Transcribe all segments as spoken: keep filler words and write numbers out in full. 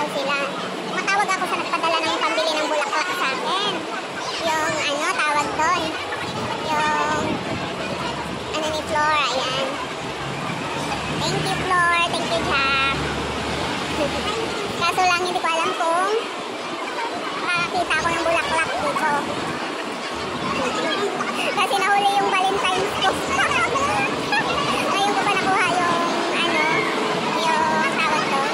sila. Matawag ako sa nagpadala ng pambili ng bulaklak sa akin. Yung ano, tawag doon. Yung ano ni Flor, ayan. Thank you, Flor. Thank you, Jack. Kaso lang, hindi ko alam kung makakita ako ng bulaklak dito. Kasi nahuli yung Valentine's ko. Ngayon ko pa nakuha yung ano, yung tawag doon.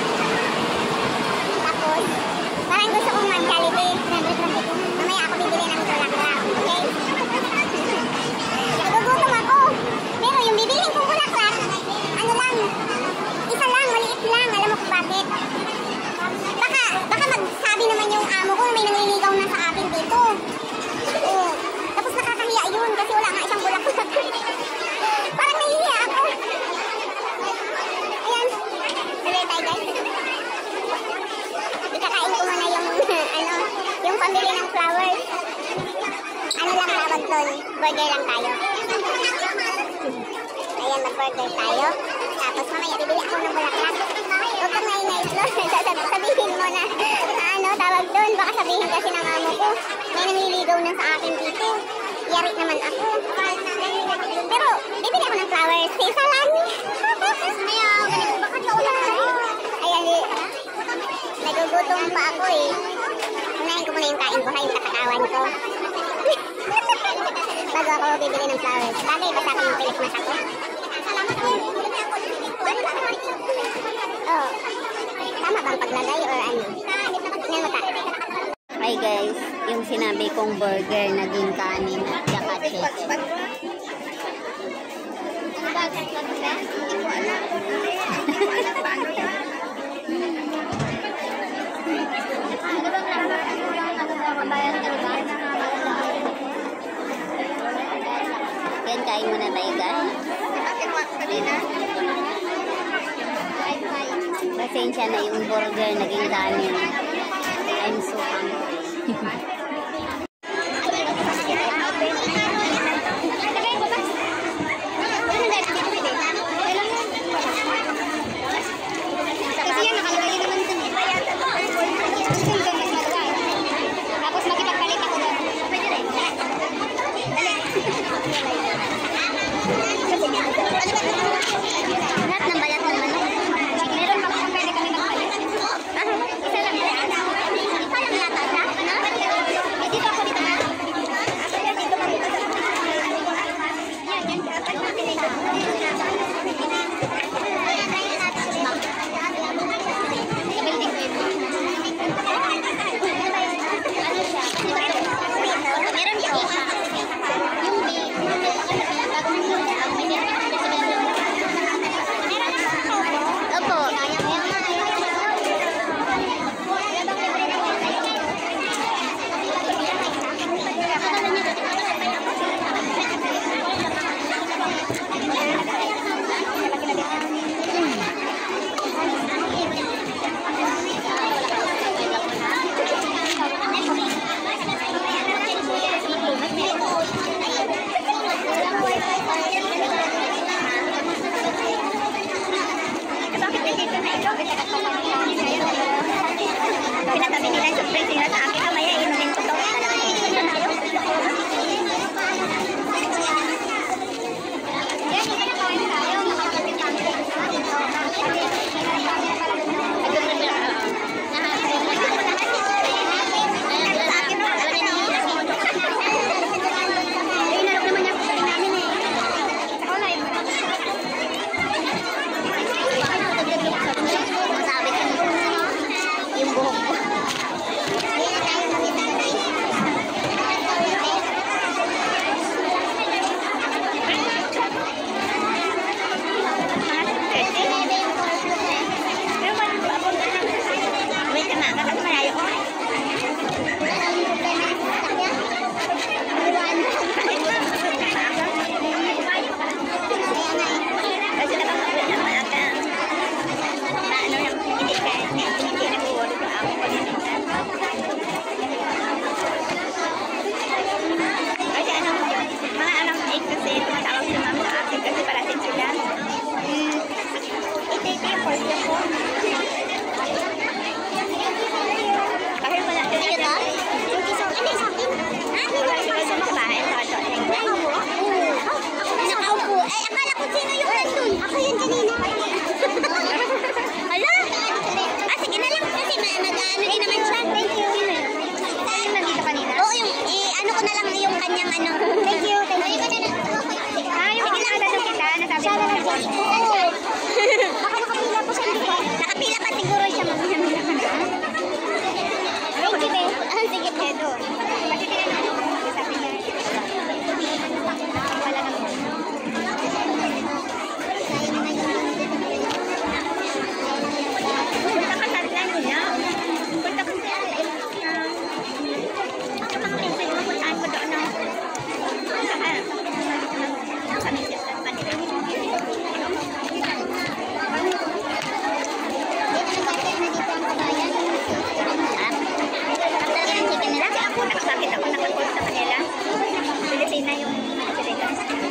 Tapos, parang gusto kong mag-Jollibee. Mamaya ako bibili ng bulaklak. Okay? Nagugutom ako. Pero yung bibiling kong bulaklak, ano lang, isa lang, maliit lang. Alam mo kung bakit? Baka, baka magsabi naman yung amo ko may nangliligaw na sa akin dito. Oo. Tapos nakakahiya yun kasi wala nga isang bulaklak. Parang nahihiya ako. Ayan. Sige tayo guys. Ikakain ko muna yung, ano, yung pambili ng flowers. Ano lang tawag doon? Burger lang tayo. Ayan, mag-burger tayo. Tapos mamaya bibili ako ng bulaklak. Huwag kang ngayon sabihin mo na ano, tawag doon. Baka sabihin kasi ng amo ko may nangliligaw na sa akin dito. Yari naman ako. Pero, bibili ako ng flowers. Isa lang. Ayaw, ganito. Bakit ka ulang ka? Ayan, nagugutom pa ako eh. Unahin ko muna yung kain ko. Yung kakatawan ko. Bago ako bibili ng flowers. Bagay ba sa akin yung pilik mata ko? Oh. Tama bang paglagay or ano? Tingnan mo ta. Hi guys, yung sinabi kong burger naging kanin at saka chicken. Yan, kain muna tayo guys. Pasensya na yung burger naging kanin. I'm so hungry. Pinatabi nila yung surprise nila sa akin. Mamaya inumin ko to. Yung buhok ko. sabi ko. Siya na lang dyan. Oo. Baka nakapila po siya, hindi ko. Nakapila ka siguro siya, mamaya-maya ka na. Thank you, babe. Ah, sige, Pedro. Kasi tinanong ko, sabi niya, wala naman. Punta ka sa rin niya. Punta ka sa rin niya. Ang mga pinsan mo, puntaan ko doon na. Saan? Sa Mesias. Nakasakit ako, nakakul sa kanila. Pilipina yung Pilipina.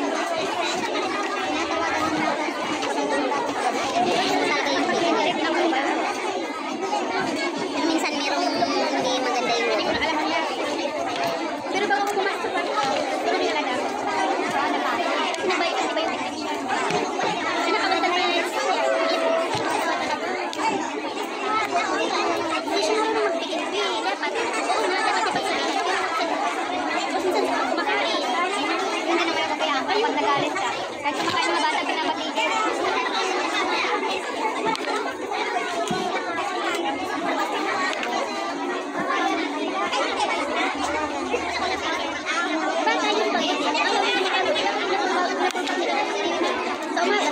Minsan merong hindi maganda yung pinag-alam. Pero bago ko pumasok pa, pero may alam. Sinabay kasi ba yung technician? Sinakabata na yung hindi siya naman mag-tikit. Dapat, oo na, dapat ipagsalit. Pag nagalit ka, kahit kumakain mga bata, pinapatigil. Bata yung pag-ibig. Sa umaga,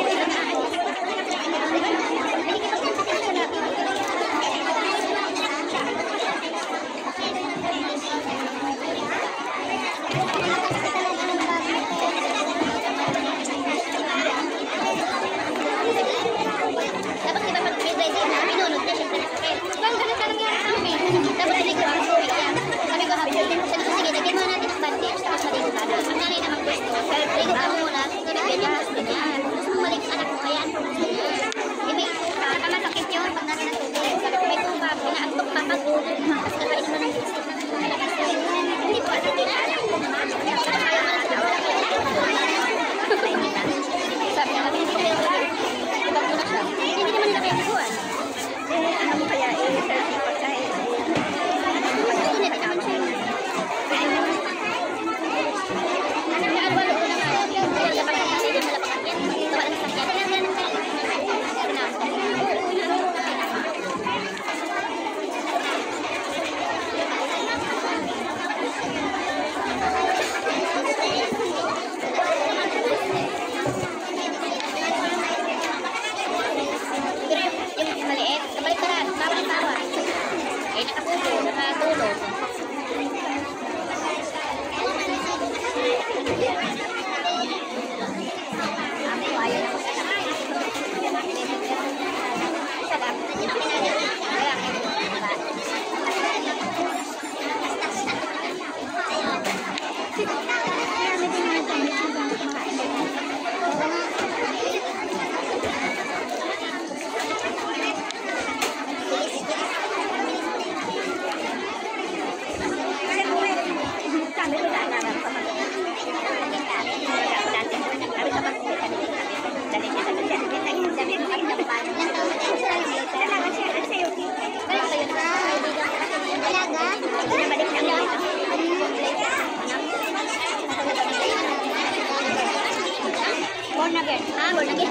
born again. Ah, born again.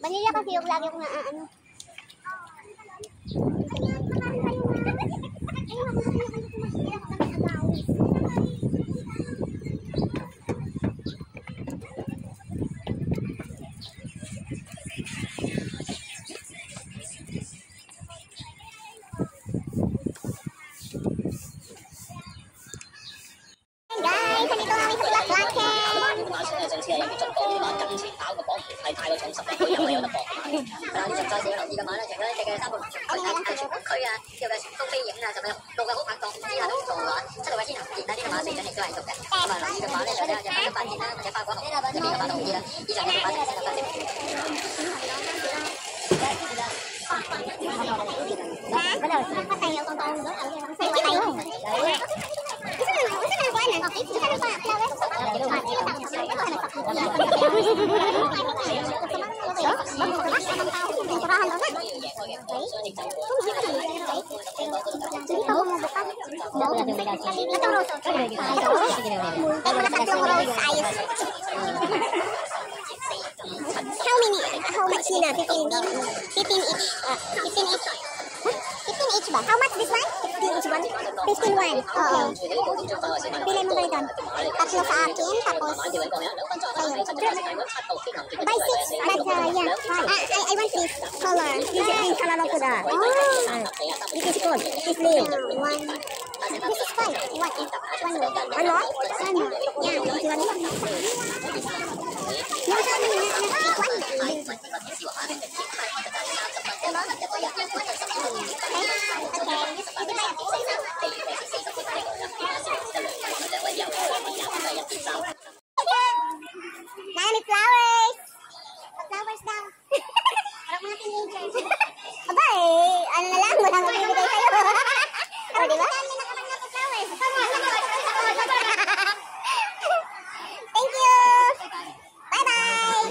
Vanilla kasi yung lagi ko na ano. Guys, nandito kami sa Bulacan. 馬上上次係有啲進步，話金錢包個磅唔係太過重十零個又係有得搏嘅。係啦，再次要留意嘅馬咧，就係嗰隻嘅三個全區啊、全區啊，呢個嘅東飛影啊，就係路嘅好拍檔，之下都做啊，七路嘅天行健啊，呢個馬四準亦都係做嘅。咁啊，留意嘅馬咧就睇下隻馬嘅發展啦，或者花果紅，呢邊嘅馬都好啲啦。以上嘅馬就先得翻先。 How many? How much Nina? Fifteen, fifteen each. Fifteen each. Fifteen each ba? How much this one? Fifteen each one. Fifteen one. Oo. Pili mo ba ito? Tatlo sa akin, tapos sa'yo. Buy six, but uh, yeah. I, I, I want this color. This is green color ko da. Oh. This is good. This is green. One. This is fine. What? One more. One more? One more. Yeah, this one. No, sabi niya, nag-pick one. Nami flowers. Flowers daw. Parang mga teenagers. Aba eh, ano na lang, walang magbibigay sa'yo. O, diba? Thank you. Bye-bye.